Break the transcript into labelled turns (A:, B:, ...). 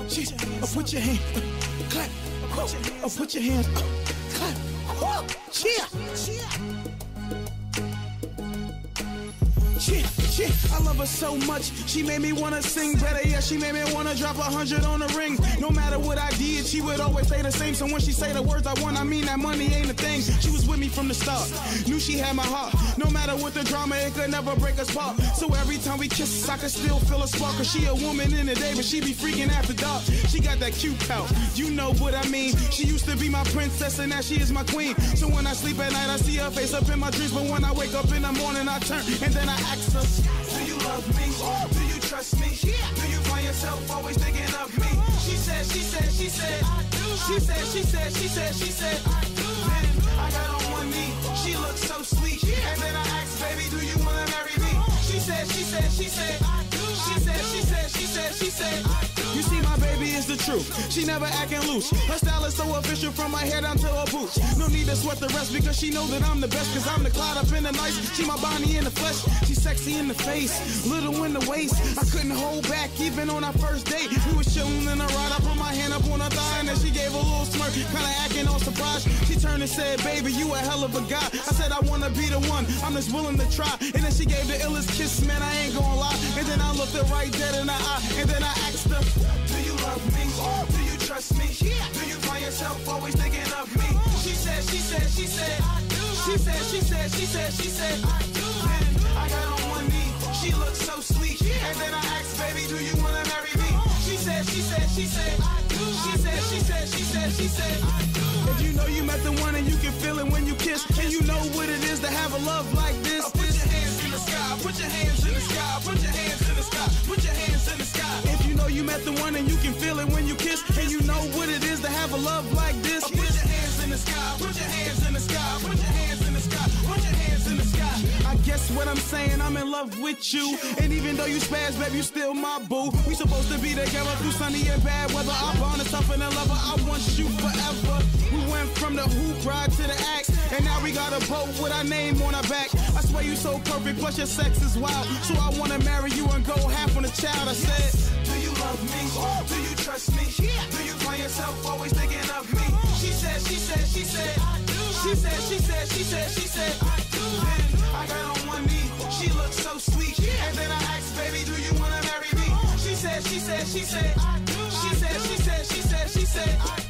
A: Put your hand, clap. Put your hands, clap. Cheer. I love her so much, she made me wanna sing better. Yeah, she made me wanna drop 100 on the ring. No matter what I did, she would always say the same. So when she say the words I want, I mean that money ain't a thing. She was with me from the start, knew she had my heart. No matter what the drama, it could never break us apart. So every time we kiss, I could still feel a spark. Cause she a woman in the day, but she be freaking after dark. She got that cute pout, you know what I mean. She used to be my princess and now she is my queen. So when I sleep at night, I see her face up in my dreams. But when I wake up in the morning, I turn and then I ask her, do you love me? Do you trust me? Do you find yourself always thinking of me? She said, I do. She said, I do. Then I got on one knee, she looks so sweet. And then I asked, baby, do you wanna marry me? She said, I do. She said, I do. You see, my baby is the truth. She never acting loose. Her style is so official from my head down to her boots. No need to sweat the rest because she know that I'm the best. Cause I'm the cloud up in the night. She my Bonnie in the flesh. She's sexy in the face, little in the waist. I couldn't hold back even on our first date. We was chilling in the ride. I put my hand up on her thigh and then she gave a little smirk, kinda acting all surprised. She turned and said, baby, you a hell of a guy. I said I wanna be the one, I'm just willing to try. And then she gave the illest kiss, man, I ain't gonna lie. And then I looked her right dead in the eye. And then I asked her, do you love me? Do you trust me? Do you find yourself always thinking of me? She said, I do. She said, I do. Then I got on one knee, she looked so sweet. And then I asked, baby, do you wanna marry me? She said, I do. She said, I do. If you know you met the one and you can feel it when you kiss, and you know what it is to have a love like this. Put your hands in the sky, put your hands in the sky, put your hands in the sky, put your hands in the sky. If you know you met the one and you can feel it when you kiss, and you know what it is to have a love like this. Put your hands in the sky, put your hands in the sky, put your hands in the sky, put your hands in the sky. I guess what I'm saying, I'm in love with you. And even though you spaz, babe, you still my boo. We supposed to be together through sunny and bad weather. I bond us up in a lover, I want you forever. We went from the hoop ride to the axe, and now we got a boat with our name on our back. I swear you so perfect, plus your sex is wild. So I wanna marry you and go half on a child. I said, do you love me? Do you trust me? Do you find yourself always thinking of me? She said, I do. She said, I do. Then I got on one knee, she looked so sweet. And then I asked, baby, do you wanna marry me? She said, I do. She said, I do.